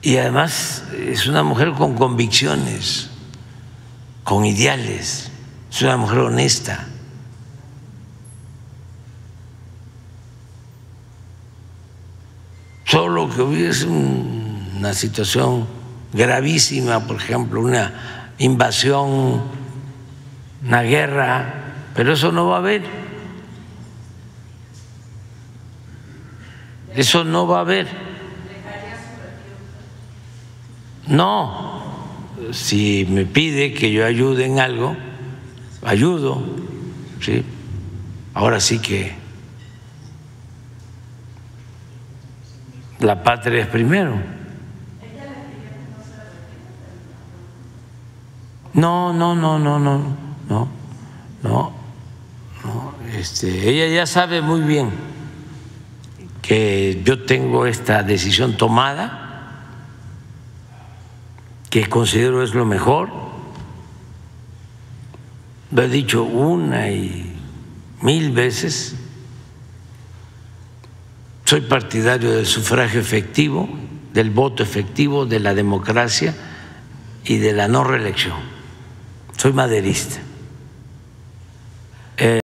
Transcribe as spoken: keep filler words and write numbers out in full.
y además es una mujer con convicciones, con ideales, es una mujer honesta. Solo que hubiese una situación gravísima, por ejemplo, una invasión, una guerra, pero eso no va a haber. Eso no va a haber. No, si me pide que yo ayude en algo, ayudo, ¿sí? Ahora sí que la patria es primero. No, no, no, no, no, no, no, no. Este, ella ya sabe muy bien que yo tengo esta decisión tomada, que considero es lo mejor. Lo he dicho una y mil veces. Soy partidario del sufragio efectivo, del voto efectivo, de la democracia y de la no reelección. Soy maderista.